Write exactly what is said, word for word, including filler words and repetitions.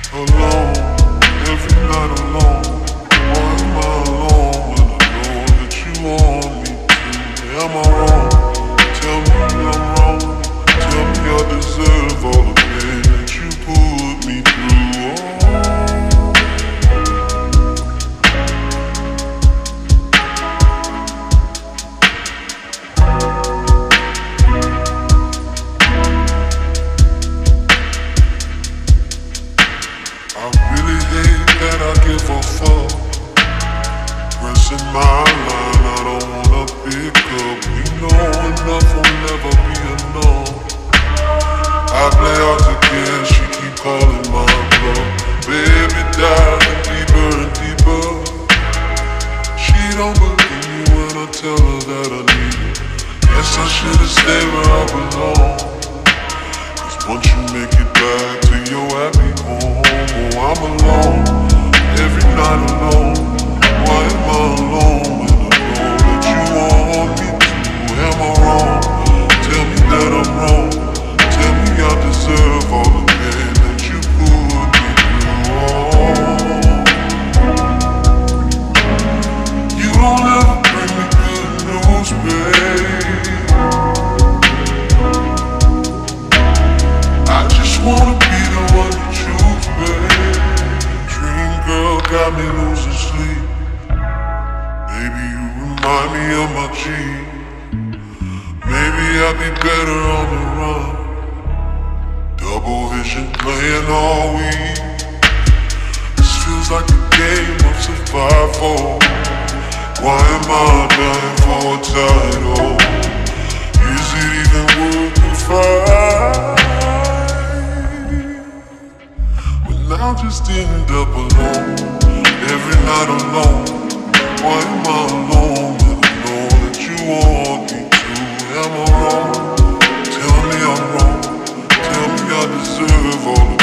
Alone, every night alone. Why am I alone when I know that you want me to? Am I wrong? Tell me I'm wrong. Tell me I deserve all the pain that you put me through. I really hate that I give a fuck. Pressing my line, I don't wanna pick up. We know enough will never be enough. I play hard to get, she keep calling my bluff. Baby diving deeper and deeper. She don't believe me when I tell her that I need her. Guess I should've stayed where I belong. Cause once you make it back to your happy home, oh, I'm alone, every night alone. Why am I alone when I know that you want me to? Am I wrong? Tell me that I'm wrong. Tell me I deserve all the pain that you put me through. Oh. You don't ever bring me good news, babe. I just wanna be the one you choose, babe. Dream girl got me losing sleep. Baby, you remind me of my G. Maybe I'd be better on the run. Double vision playing all week. This feels like a game of survival. Why am I dying for a title? Is it even worth the fight? When I just end up alone, every night alone. Why am I alone when I know that you want me to? Am I wrong? Tell me I'm wrong. Tell me I deserve all the